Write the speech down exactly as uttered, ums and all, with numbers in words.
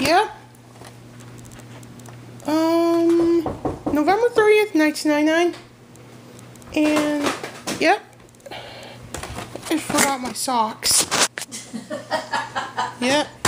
Yep. Um, November thirtieth, nineteen ninety-nine. And, yep. I forgot my socks. Yep.